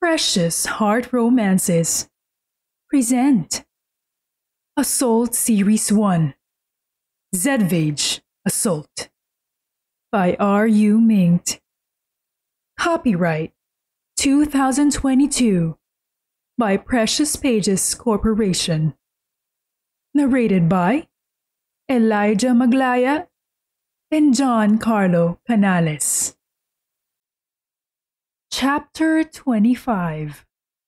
Precious Heart Romances present Assault Series 1 Zedvage Assault by 4reuminct. Copyright 2022 by Precious Pages Corporation. Narrated by Elijah Maglaya and John Carlo Canales. Chapter 25.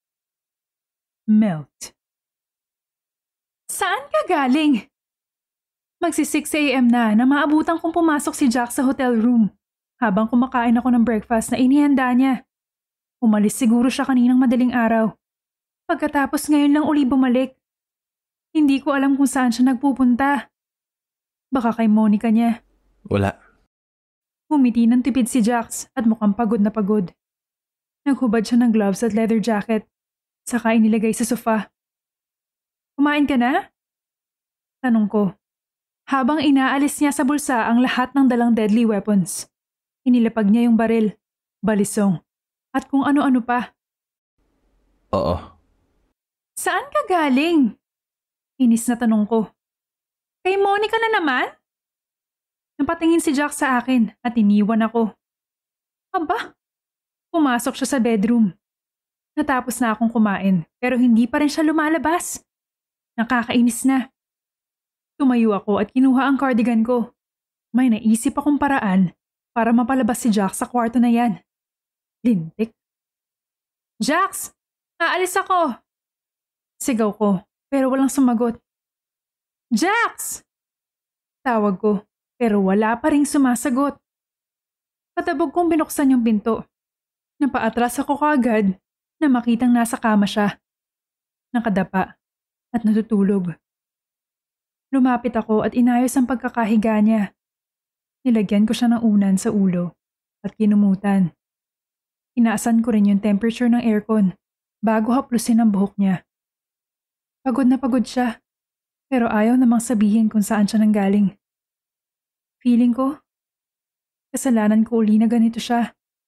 Melt. Saan ka galing? Magsi-6 a.m. na maabutan kong pumasok si Jack sa hotel room habang kumakain ako ng breakfast na inihanda niya. Umalis siguro siya kaninang madaling araw. Pagkatapos ngayon lang uli bumalik. Hindi ko alam kung saan siya nagpupunta. Baka kay Monica niya. Wala. Umiti ng tipid si Jax at mukhang pagod na pagod. Naghubad siya ng gloves at leather jacket, saka inilagay sa sofa. Kumain ka na? Tanong ko. Habang inaalis niya sa bulsa ang lahat ng dalang deadly weapons. Inilapag niya yung baril, balisong, at kung ano-ano pa. Oo. Saan ka galing? Inis na tanong ko. Kay Monica na naman? Napatingin si Jack sa akin at iniwan ako. Aba? Pumasok siya sa bedroom. Natapos na akong kumain pero hindi pa rin siya lumalabas. Nakakainis na. Tumayo ako at kinuha ang cardigan ko. May naisip akong paraan para mapalabas si Jax sa kwarto na yan. Lintik. Jax! Aalis ako! Sigaw ko pero walang sumagot. Jax! Tawag ko pero wala pa ring sumasagot. Patabog kong binuksan yung pinto. Napaatras ako kaagad na makitang nasa kama siya. Nakadapa at natutulog. Lumapit ako at inayos ang pagkakahiga niya. Nilagyan ko siya ng unan sa ulo at kinumutan. Inaasan ko rin yung temperature ng aircon bago haplusin ang buhok niya. Pagod na pagod siya pero ayaw namang sabihin kung saan siya nanggaling. Feeling ko, kasalanan ko uli na ganito siya.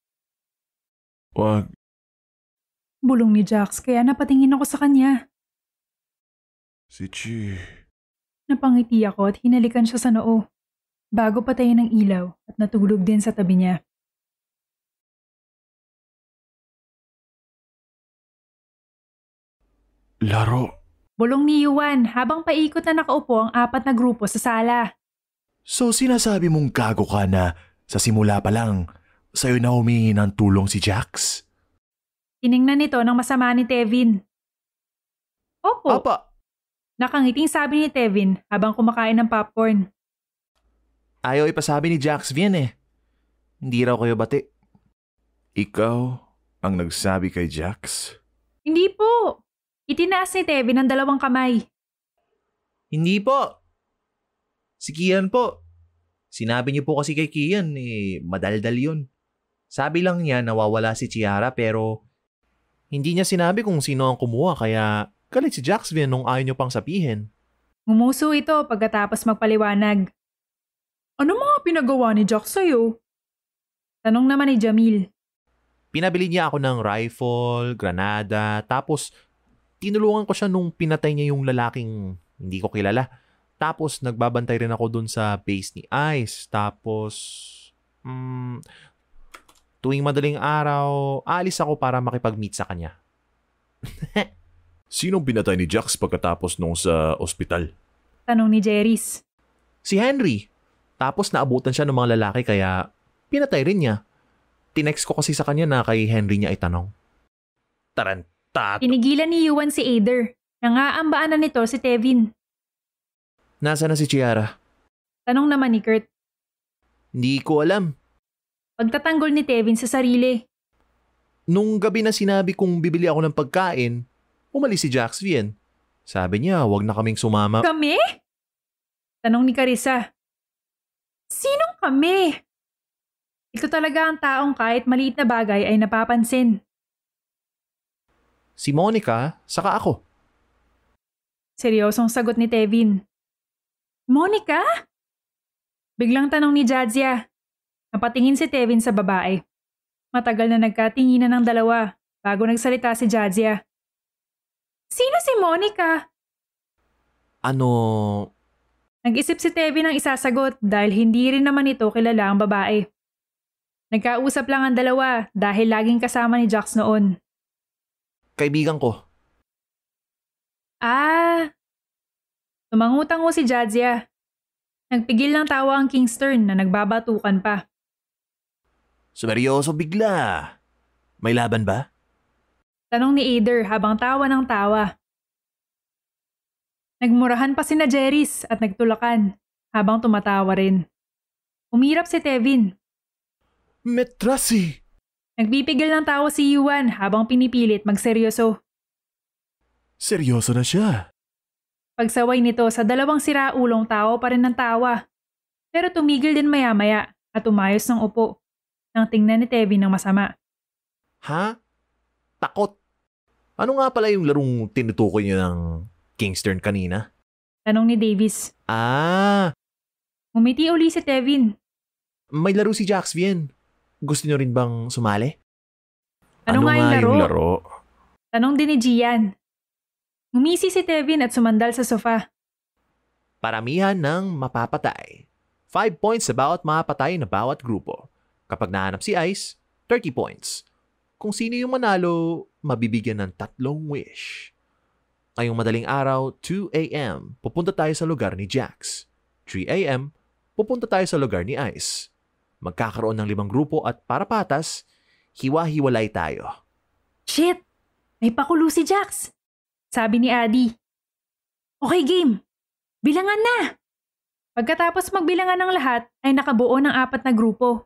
Wag. Bulong ni Jax kaya napatingin ako sa kanya. Si Chi. Napangiti ako at hinalikan siya sa noo bago patayin ang ilaw at natulog din sa tabi niya. Laro. Bulong ni Yuan habang paikot na nakaupo ang 4 na grupo sa sala. So sinasabi mong gago ka na sa simula pa lang sa'yo na humingi ng tulong si Jax? Tiningnan nito ng masama ni Tevin. Opo. Apa! Nakangiting sabi ni Tevin habang kumakain ng popcorn. Ayaw ipasabi ni Jaxvien eh. Hindi raw kayo bati. Ikaw ang nagsabi kay Jax? Hindi po. Itinaas ni Tevin ang 2 kamay. Hindi po. Si Kian po. Sinabi niyo po kasi kay Kian madaldal yun. Sabi lang niya nawawala si Chiara pero hindi niya sinabi kung sino ang kumuha kaya galit si Jaxvien nung ayaw niyo pang sabihin. Ngumuso ito pagkatapos magpaliwanag. Ano mga pinagawa ni Jax sa'yo? Tanong naman ni Jamil. Pinabili niya ako ng rifle, granada, tapos tinulungan ko siya nung pinatay niya yung lalaking hindi ko kilala. Tapos nagbabantay rin ako dun sa base ni Ice. Tapos tuwing madaling araw, aalis ako para makipag-meet sa kanya. Sinong pinatay ni Jax pagkatapos nung sa ospital? Tanong ni Jeris. Si Henry. Tapos naabutan siya ng mga lalaki kaya pinatay rin niya. Tinext ko kasi sa kanya na kay Henry niya itanong. Tarantat! Pinigilan ni Yuan si Ader. Nangaambaan na nito si Tevin. Nasaan na si Chiara? Tanong naman ni Kurt. Hindi ko alam. Pagtatanggol ni Tevin sa sarili. Nung gabi na sinabi kong bibili ako ng pagkain, umalis si Jaxvien. Sabi niya, wag na kaming sumama. Kami? Tanong ni Carissa. Sinong kami? Ito talaga ang taong kahit maliit na bagay ay napapansin. Si Monica, saka ako. Seryosong sagot ni Tevin. Monica? Biglang tanong ni Jadzia. Napatingin si Tevin sa babae. Matagal na nagkatinginan ng dalawa bago nagsalita si Jadzia. Sino si Monica? Ano? Nag-isip si Tevi ng isasagot dahil hindi rin naman ito kilala ang babae. Nagkausap lang ang dalawa dahil laging kasama ni Jax noon. Kaibigan ko. Tumangutango si Jadzia. Nagpigil ng tawa ang Kingstern na nagbabatukan pa. Sumeryoso bigla. May laban ba? Tanong ni Ader habang tawa ng tawa. Nagmurahan pa sina Jeris at nagtulakan habang tumatawa rin. Umirap si Tevin. Metrasi! Nagpipigil ng tawa si Yuan habang pinipilit magseryoso. Seryoso na siya. Pagsaway nito sa dalawang siraulong tao pa rin ng tawa. Pero tumigil din maya-maya at umayos ng upo nang tingnan ni Tevin ng masama. Ha? Takot? Ano nga pala yung larong tinutukoy niyo ng Kingstern kanina? Tanong ni Davis. Umiti uli si Tevin. May laro si Jaxvien. Gusto niyo rin bang sumali? Ano nga yung laro? Tanong din ni Gian. Ngumisi si Tevin at sumandal sa sofa. Paramihan ng mapapatay. 5 points sa bawat mapatay na bawat grupo. Kapag nahanap si Ice, 30 points. Kung sino yung manalo, mabibigyan ng 3 wish. Ngayong madaling araw, 2 a.m., pupunta tayo sa lugar ni Jax. 3 a.m., pupunta tayo sa lugar ni Ice. Magkakaroon ng 5 grupo at para patas, hiwa-hiwalay tayo. Shit! May pakulo si Jax! Sabi ni Adi. Okay, game! Bilangan na! Pagkatapos magbilangan ng lahat, ay nakabuo ng 4 na grupo.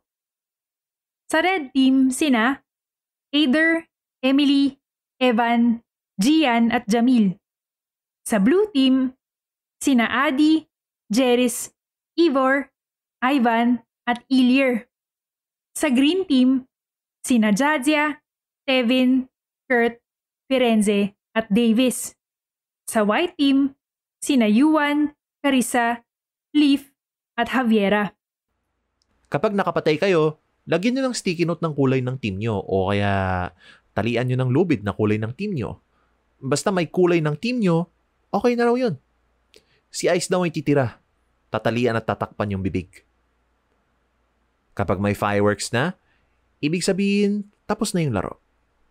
Sa red team, sina Ader, Emily, Evan, Gian at Jamil. Sa blue team, sina Adi, Jeris, Ivor, Ivan at Ilir. Sa green team, sina Jadzia, Tevin, Kurt, Firenze at Davis. Sa white team, sina Yuan, Carissa, Leaf at Javiera. Kapag nakapatay kayo, lagyan nyo ng sticky note ng kulay ng team nyo o kaya talian nyo ng lubid na kulay ng team nyo. Basta may kulay ng team nyo, okay na raw yun. Si Ice daw ay titira. Tatalian at tatakpan yung bibig. Kapag may fireworks na, ibig sabihin, tapos na yung laro.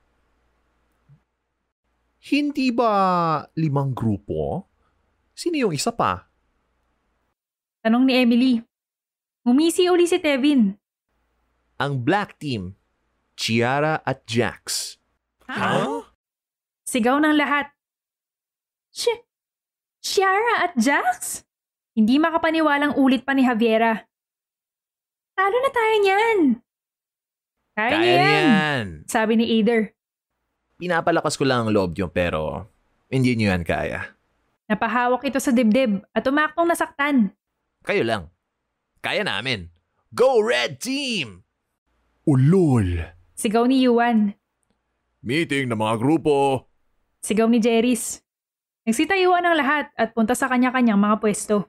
Hindi ba 5 grupo? Sino yung isa pa? Tanong ni Emily. Ngumisi uli si Tevin. Ang black team, Chiara at Jax. Huh? Sigaw ng lahat. Chiara at Jax? Hindi makapaniwalang ulit pa ni Javiera. Talo na tayo niyan. Kaya niya yan, sabi ni Ader. Pinapalakas ko lang ang loob nyo pero hindi nyo yan kaya. Napahawak ito sa dibdib at umaktong nasaktan. Kayo lang. Kaya namin. Go Red Team! Ulol! Sigaw ni Yuan. Meeting ng mga grupo. Sigaw ni Jeris. Nagsitayuan ang lahat at punta sa kanya-kanyang mga pwesto.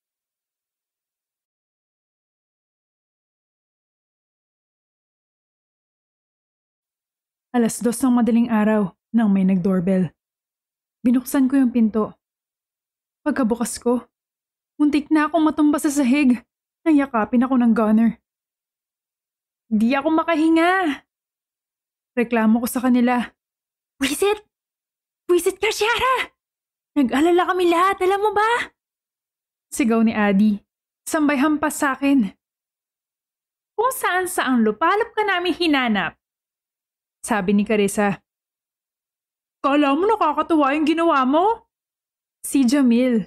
Alas 2 ng madaling araw nang may nag-doorbell. Binuksan ko yung pinto. Pagkabukas ko, muntik na akong matumba sa sahig. Nayakapin ako ng gunner. Di ako makahinga. Reklamo ko sa kanila. Wisit! Wisit ka, Chiara! Nag-alala kami lahat, alam mo ba? Sigaw ni Adi. Sambay hampas sa akin. Kung saan-saang lupalop ka namin hinanap. Sabi ni Carissa. Kala mo nakakatuwa yung ginawa mo? Si Jamil.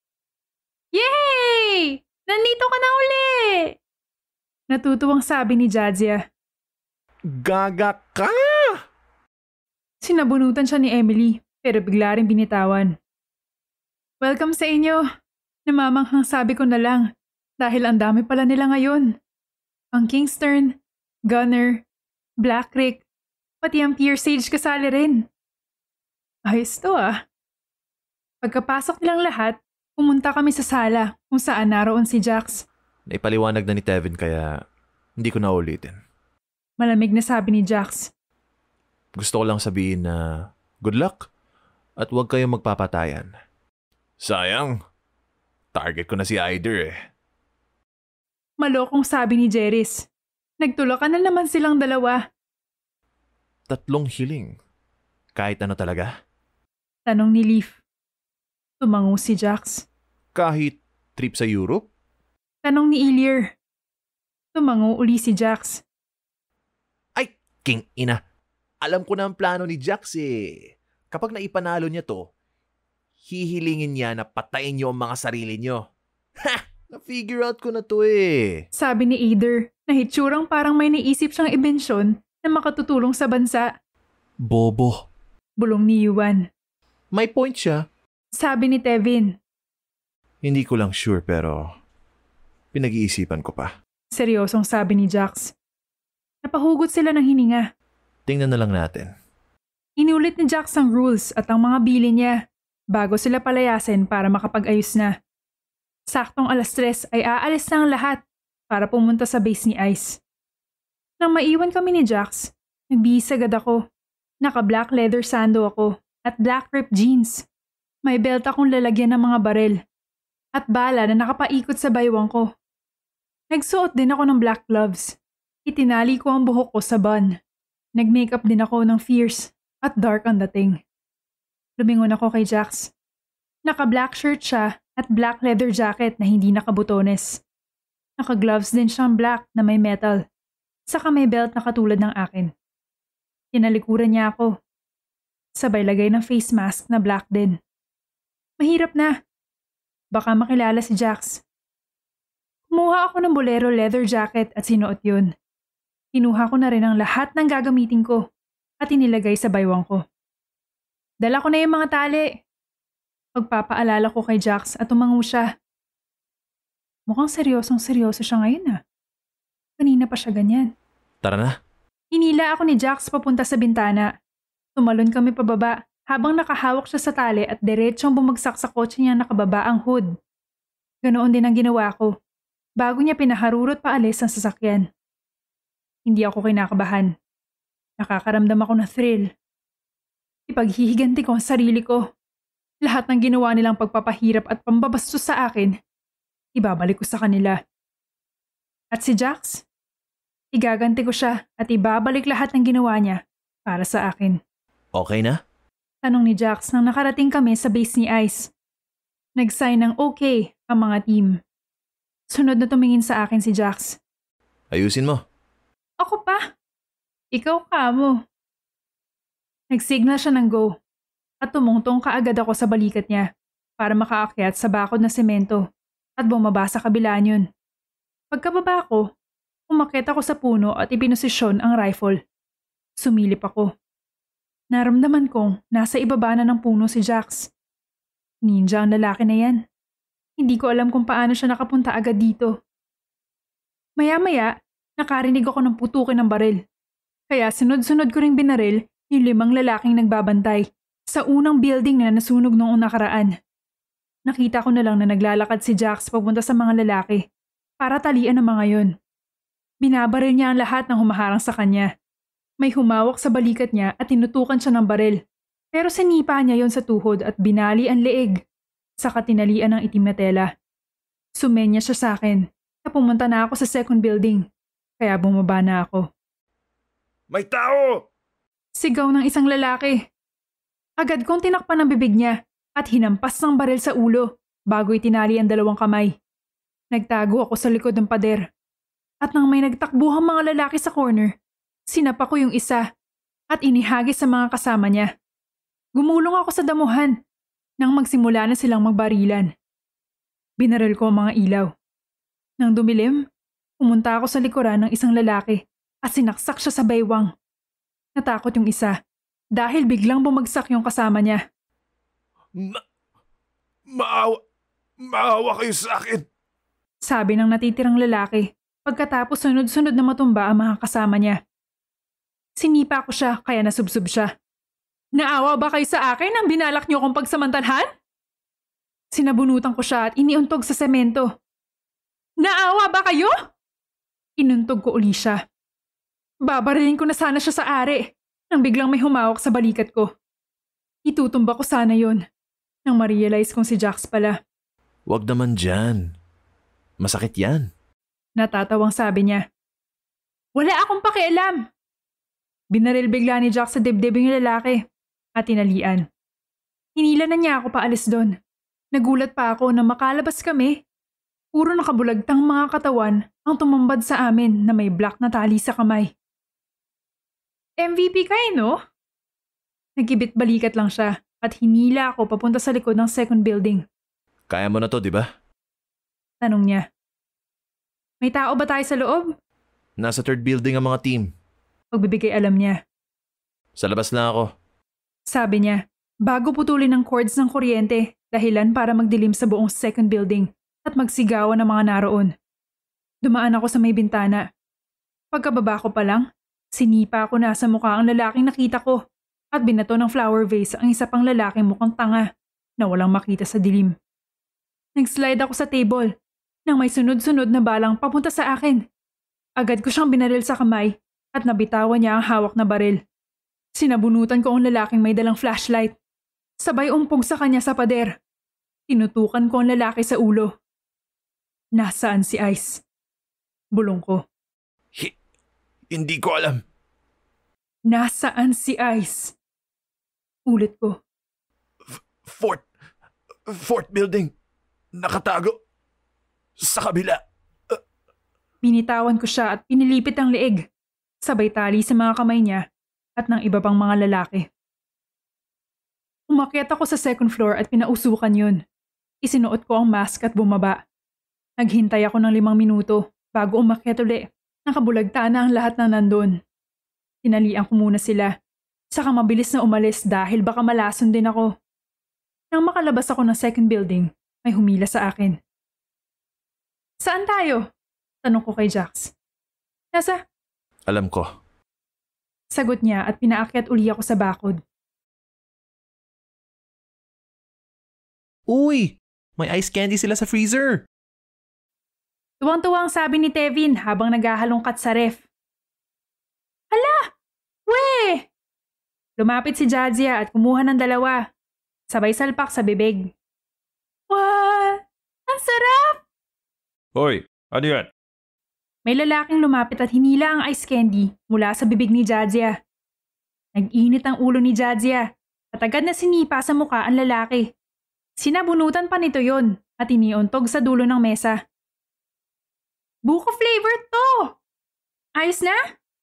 Yay! Nandito ka na uli! Natutuwang sabi ni Jadzia. Gaga ka! Sinabunutan siya ni Emily pero bigla rin binitawan. Welcome sa inyo. Namamanghang sabi ko na lang dahil ang dami pala nila ngayon. Ang Kingstern, Gunner, Blackrick, pati ang Piersage kasali rin. Ayos to ah. Pagkapasok nilang lahat, pumunta kami sa sala kung saan naroon si Jax. Naipaliwanag na ni Tevin kaya hindi ko na ulitin. Malamig na sabi ni Jax. Gusto ko lang sabihin na good luck at huwag kayong magpapatayan. Sayang. Target ko na si Eider eh. Malokong sabi ni Jeris. Nagtulakan na naman silang dalawa. 3 hiling. Kahit ano talaga? Tanong ni Leaf. Tumango si Jax. Kahit trip sa Europe? Tanong ni Ilier. Tumango uli si Jax. Ay, king ina. Alam ko na ang plano ni Jax eh. Kapag naipanalo niya to, hihilingin niya na patayin niyo ang mga sarili niyo. Ha! Na-figure out ko na to eh. Sabi ni Eider na hitsurang parang may naisip siyang ibensyon na makatutulong sa bansa. Bobo. Bulong ni Yuan. May point siya. Sabi ni Tevin. Hindi ko lang sure pero pinag-iisipan ko pa. Seryosong sabi ni Jax. Napahugot sila ng hininga. Tingnan na lang natin. Inulit ni Jax ang rules at ang mga bili niya bago sila palayasin para makapag-ayos na. Saktong 3:00 ay aalis na ang lahat para pumunta sa base ni Ice. Nang maiwan kami ni Jax, nagbihis agad ako. Naka-black leather sando ako at black ripped jeans. May belt akong lalagyan ng mga barel at bala na nakapaikot sa baywang ko. Nagsuot din ako ng black gloves. Itinali ko ang buhok ko sa bun. Nag-makeup din ako ng fierce at dark ang dating. Lumingon ako kay Jax. Naka-black shirt siya at black leather jacket na hindi nakabutones. Naka-gloves din siyang black na may metal. Saka may belt na katulad ng akin. Tinalikuran niya ako. Sabay lagay ng face mask na black din. Mahirap na. Baka makilala si Jax. Kumuha ako ng bolero leather jacket at sinuot yun. Kinuha ko na rin ang lahat ng gagamitin ko at inilagay sa baywang ko. Dala ko na yung mga tali. Pagpapaalala ko kay Jax at tumango siya. Mukhang seryoso siya ngayon ah. Kanina pa siya ganyan. Tara na. Hinila ako ni Jax papunta sa bintana. Tumalon kami pababa habang nakahawak siya sa tali at diretsyong bumagsak sa kotse niya nakababa ang hood. Ganoon din ang ginawa ko. Bago niya pinaharurot paalis ang sasakyan. Hindi ako kinakabahan. Nakakaramdam ako ng thrill. Ipaghihiganti ko ang sarili ko. Lahat ng ginawa nilang pagpapahirap at pambabastos sa akin, ibabalik ko sa kanila. At si Jax, igaganti ko siya at ibabalik lahat ng ginawa niya para sa akin. Okay na? Tanong ni Jax nang nakarating kami sa base ni Ice. Nag-sign ng okay ang mga team. Sunod na tumingin sa akin si Jax. Ayusin mo. Ako pa? Ikaw ka mo. Nag-signal siya ng go. At tumungtong kaagad ako sa balikat niya para makaakyat sa bakod na semento at bumaba sa kabila niyon. Pagkababa ko, umakyat ako sa puno at ipinosisyon ang rifle. Sumilip ako. Naramdaman kong nasa ibaba na ng puno si Jax. Ninja ang lalaki na yan. Hindi ko alam kung paano siya nakapunta agad dito. Maya-maya, nakarinig ako ng putukin ng baril. Kaya sunod-sunod ko ring binaril yung 5 lalaking nagbabantay sa unang building na nasunog noong nakaraan. Nakita ko na lang na naglalakad si Jax papunta sa mga lalaki para talian ang mga yon. Binabaril niya ang lahat ng humaharang sa kanya. May humawak sa balikat niya at tinutukan siya ng baril. Pero sinipa niya yon sa tuhod at binali ang leeg. Saka tinalian ng itim na tela. Sumenya siya sa akin na pumunta na ako sa second building. Kaya bumaba na ako. May tao! Sigaw ng isang lalaki. Agad kong tinakpan ang bibig niya at hinampas ng baril sa ulo bago itinali ang 2 kamay. Nagtago ako sa likod ng pader. At nang may nagtakbuhang mga lalaki sa corner, sinapa ko yung isa at inihagis sa mga kasama niya. Gumulong ako sa damuhan nang magsimula na silang magbarilan. Binaril ko ang mga ilaw. Nang dumilim, pumunta ako sa likuran ng isang lalaki at sinaksak siya sa baywang. Natakot yung isa dahil biglang bumagsak yung kasama niya. Maawa kayo sa akin. Sabi ng natitirang lalaki pagkatapos sunod-sunod na matumba ang mga kasama niya. Sinipa ko siya kaya nasubsob siya. Naawa ba kayo sa akin ang binalak niyo kong pagsamantalhan? Sinabunutan ko siya at iniuntog sa semento. Naawa ba kayo? Inuntog ko uli siya. Babarilin ko na sana siya sa ari nang biglang may humawak sa balikat ko. Itutumba ko sana yon nang ma-realize kong si Jax pala. Wag naman dyan. Masakit yan. Natatawang sabi niya. Wala akong pakialam. Binaril bigla ni Jax sa dibdib yung lalaki at tinalian. Hinila na niya ako paalis doon. Nagulat pa ako na makalabas kami. Puro nakabulagtang mga katawan ang tumambad sa amin na may black na tali sa kamay. MVP ka no? Nagkibit balikat lang siya at hinila ako papunta sa likod ng second building. Kaya mo na to, di ba? Tanong niya. May tao ba tayo sa loob? Nasa third building ang mga team. Pagbibigay alam niya. Sa labas lang ako. Sabi niya, bago putulin ng cords ng kuryente, dahilan para magdilim sa buong second building at magsigawan ng mga naroon. Dumaan ako sa may bintana. Pagkababa ko pa lang, sinipa ko na sa mukha ang lalaking nakita ko at binato ng flower vase ang isa pang lalaking mukhang tanga na walang makita sa dilim. Nag-slide ako sa table nang may sunod-sunod na balang papunta sa akin. Agad ko siyang binaril sa kamay at nabitawan niya ang hawak na baril. Sinabunutan ko ang lalaking may dalang flashlight. Sabay umpog sa kanya sa pader. Tinutukan ko ang lalaki sa ulo. Nasaan si Ice? Bulong ko. Hindi ko alam. Nasaan si Ice? Ulit ko. Fourth building. Nakatago. Sa kabila. Binitawan ko siya at pinilipit ang leeg. Sabay tali sa mga kamay niya at ng iba pang mga lalaki. Umakyat ako sa second floor at pinausukan yun. Isinuot ko ang mask at bumaba. Naghintay ako ng 5 minuto bago umakyat uli. Nakabulagta na ang lahat ng nandun. Tinalian ko muna sila. Saka mabilis na umalis dahil baka malason din ako. Nang makalabas ako ng second building, may humila sa akin. Saan tayo? Tanong ko kay Jax. Nasa? Alam ko. Sagot niya at pinaakyat uli ako sa bakod. Uy! May ice candy sila sa freezer! Tuwang-tuwang sabi ni Tevin habang naghahalongkat sa ref. Hala! We! Lumapit si Jadzia at kumuha ng 2. Sabay salpak sa bibig. Wow! Ang sarap! Hoy! Ano yan? May lalaking lumapit at hinila ang ice candy mula sa bibig ni Jadzia. Nag-init ang ulo ni Jadzia at agad na sinipa sa muka ang lalaki. Sinabunutan pa nito yon at iniuntog sa dulo ng mesa. Buko flavor to! Ayos na?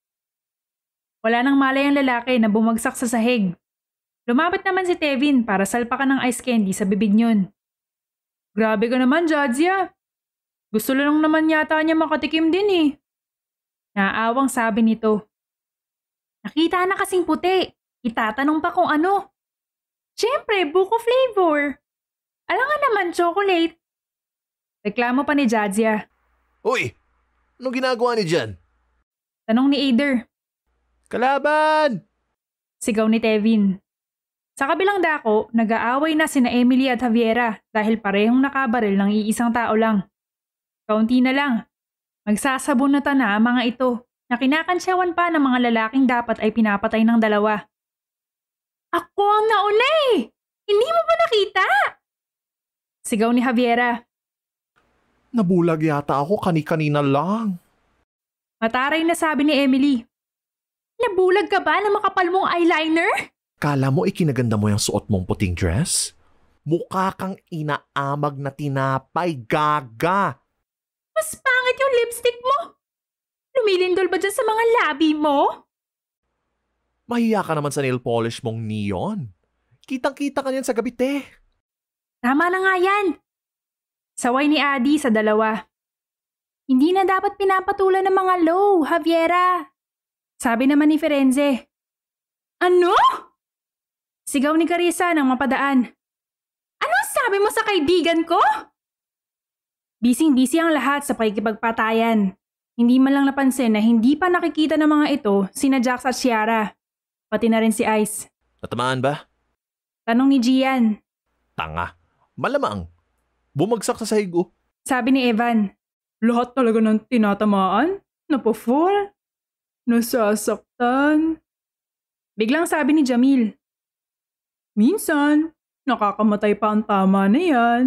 Wala nang malay ang lalaki na bumagsak sa sahig. Lumapit naman si Tevin para salpakan ng ice candy sa bibig niyon. Grabe ka naman, Jadzia. Gusto lang naman yata niya makatikim din eh. Naawang sabi nito. Nakita na kasing puti. Itatanong pa kung ano. Siyempre, buko flavor. Alam nga naman, chocolate. Reklamo pa ni Jadzia. Uy! Anong ginagawa ni Jan? Tanong ni Ader. Kalaban! Sigaw ni Tevin. Sa kabilang dako, nag-aaway na sina Emily at Javiera dahil parehong nakabaril ng iisang tao lang. Kaunti na lang. Magsasabunatan na ang mga ito na kinakansyawan pa ng mga lalaking dapat ay pinapatay ng 2. Ako ang nauna eh! Hindi mo ba nakita? Sigaw ni Javiera. Nabulag yata ako kani-kanina lang. Mataray na sabi ni Emily. Nabulag ka ba na makapal mong eyeliner? Kala mo ikinaganda mo yung suot mong puting dress? Mukha kang inaamag na tinapay, gaga! Mas pangit yung lipstick mo. Lumilindol ba dyan sa mga labi mo? Mahiya ka naman sa nail polish mong neon. Kitang-kita ka niyan sa gabi, te. Tama na nga yan. Saway ni Adi sa 2. Hindi na dapat pinapatulan ng mga low, Javiera. Sabi naman ni Firenze. Ano? Sigaw ni Carissa nang mapadaan. Ano sabi mo sa kaibigan ko? Bising-busy ang lahat sa pakikipagpatayan. Hindi man lang napansin na hindi pa nakikita ng mga ito sina Jax at Chiara. Pati na rin si Ice. Natamaan ba? Tanong ni Gian. Tanga. Malamang. Bumagsak sa sahig oh. Sabi ni Evan. Lahat talaga ng tinatamaan? Napo-fall? Nasasaktan? Biglang sabi ni Jamil. Minsan, nakakamatay pa ang tama na yan.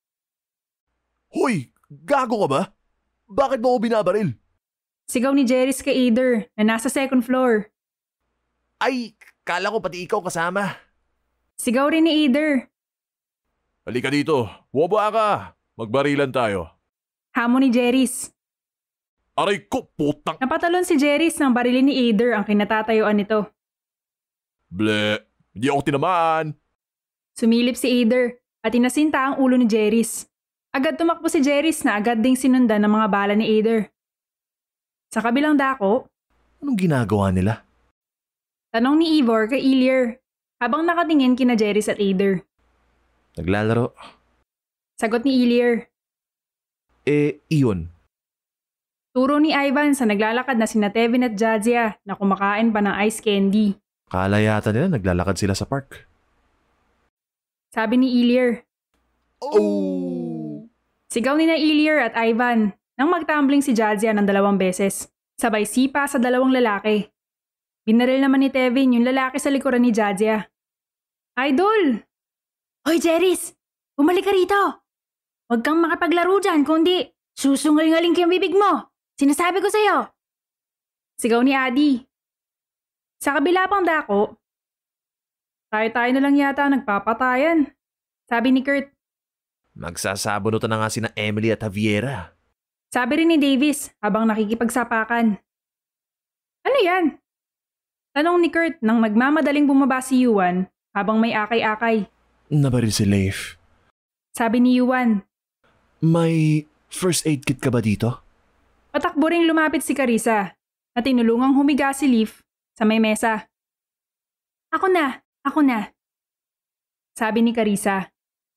Hoy! Gago ka ba? Bakit mo ako binabaril? Sigaw ni Jeris kay Ader na nasa second floor. Ay, kala ko pati ikaw kasama. Sigaw rin ni Ader. Halika dito. Waba ka. Magbarilan tayo. Hamon ni Jeris. Aray ko, putang... Napatalon si Jeris nang barilin ni Ader ang kinatatayuan nito. Ble, hindi ako tinamaan. Sumilip si Ader at inasinta ang ulo ni Jeris. Agad tumakbo si Jeris na agad ding sinundan ng mga bala ni Ader. Sa kabilang dako, Anong ginagawa nila? tanong ni Ivor kay Ilier habang nakatingin kina Jeris at Ader. Naglalaro. Sagot ni Ilier. Iyon. Turo ni Ivan sa naglalakad na sina Tevin at Jadzia na kumakain pa ng ice candy. Kala yata nila naglalakad sila sa park. Sabi ni Ilier. Oh! Sigaw ni na Ilier at Ivan nang magtumbling si Jadzia ng 2 beses. Sabay sipa sa 2 lalaki. Binaril naman ni Tevin yung lalaki sa likuran ni Jadzia. Idol! Hoy Jeris! Bumalik ka rito! Huwag kang makapaglaro dyan kundi susungal-ngaling ko yung bibig mo! Sinasabi ko sa'yo! Sigaw ni Adi. Sa kabila pang dako, tayo-tayo na lang yata nagpapatayan. Sabi ni Kurt. Magsasabunutan na nga sina Emily at Javiera. Sabi rin ni Davis habang nakikipagsapakan. Ano yan? Tanong ni Kurt nang nagmamadaling bumaba si Yuan habang may akay-akay. Nabaril si Leif. Sabi ni Yuan. May first aid kit ka ba dito? Patakbo ring lumapit si Carissa at tinulungang humiga si Leif sa may mesa. Ako na. Sabi ni Carissa.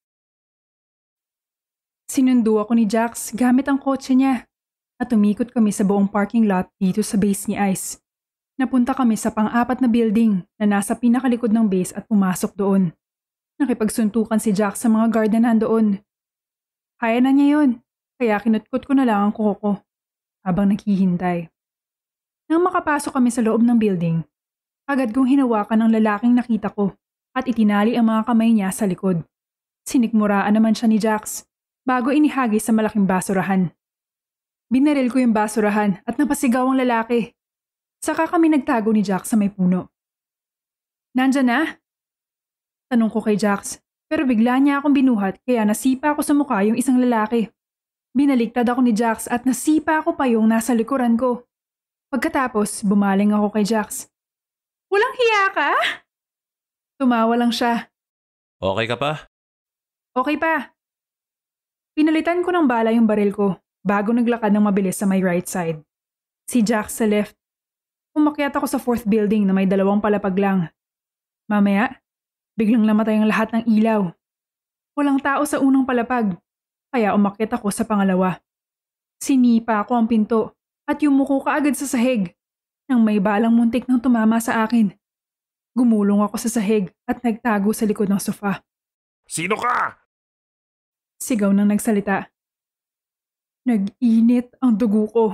Sinundo ako ni Jax gamit ang kotse niya at umikot kami sa buong parking lot dito sa base ni Ice. Napunta kami sa pang-4 na building na nasa pinakalikod ng base at pumasok doon. Nakipagsuntukan si Jax sa mga guard na nandoon. Kaya na niya yun, kaya kinutkot ko na lang ang kuko ko habang naghihintay. Nang makapasok kami sa loob ng building, agad kong hinawakan ang lalaking nakita ko at itinali ang mga kamay niya sa likod. Sinikmuraan naman siya ni Jax bago inihagi sa malaking basurahan. Binaril ko yung basurahan at napasigaw ang lalaki. Saka kami nagtago ni Jax sa may puno. Nandyan na? Tanong ko kay Jax, pero bigla niya akong binuhat kaya nasipa ako sa mukha yung isang lalaki. Binaliktad ako ni Jax at nasipa ako pa yung nasa likuran ko. Pagkatapos, bumaling ako kay Jax. Walang hiya ka? Tumawa lang siya. Okay ka pa? Okay pa. Pinalitan ko ng bala yung baril ko bago naglakad ng mabilis sa may right side. Si Jax sa left. Umakyat ako sa 4th building na may 2 palapag lang. Mamaya, biglang namatay ang lahat ng ilaw. Walang tao sa unang palapag, kaya umakyat ako sa pangalawa. Sinipa ako ang pinto at yumuko kaagad sa sahig nang may balang muntik nang tumama sa akin. Gumulong ako sa sahig at nagtago sa likod ng sofa. Sino ka? Sigaw nang nagsalita. Nag-init ang dugo ko.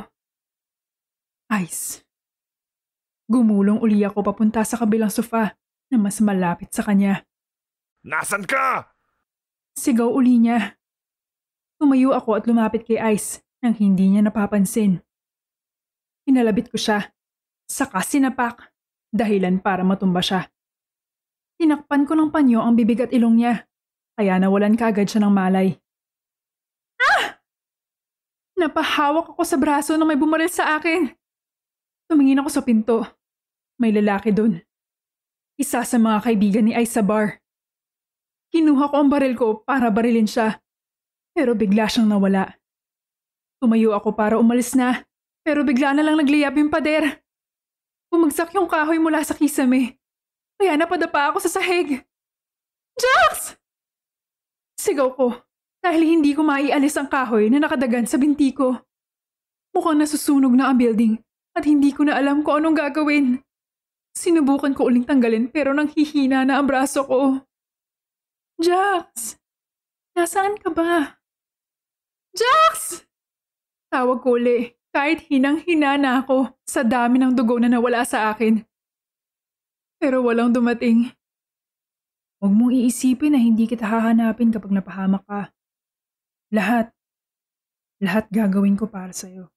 Ice. Gumulong uli ako papunta sa kabilang sofa na mas malapit sa kanya. Nasaan ka? Sigaw uli niya. Tumayo ako at lumapit kay Ice nang hindi niya napapansin. Inalabit ko siya. Saka sinapak. Dahilan para matumba siya. Tinakpan ko ng panyo ang bibig at ilong niya. Kaya nawalan kaagad siya ng malay. Ah! Napahawak ako sa braso nang may bumaril sa akin. Tumingin ako sa pinto. May lalaki dun. Isa sa mga kaibigan ni Ice sa bar. Kinuha ko ang baril ko para barilin siya. Pero bigla siyang nawala. Tumayo ako para umalis na. Pero bigla na lang nagliyab yung pader. Bumagsak yung kahoy mula sa kisame. Kaya napadapa ako sa sahig. Jax! Sigaw ko dahil hindi ko maialis ang kahoy na nakadagan sa binti ko. Mukhang nasusunog na ang building at hindi ko na alam kung anong gagawin. Sinubukan ko uling tanggalin pero nanghihina na ang braso ko. Jax! Nasaan ka ba? Jax! Tawag ko uli kahit hinang-hina na ako sa dami ng dugo na nawala sa akin. Pero walang dumating. Huwag mong iisipin na hindi kita hahanapin kapag napahamak ka. Lahat gagawin ko para sa'yo.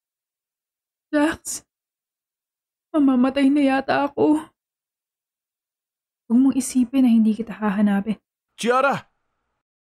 Jax, mamamatay na yata ako. Huwag mong isipin na hindi kita hahanapin. Chiara!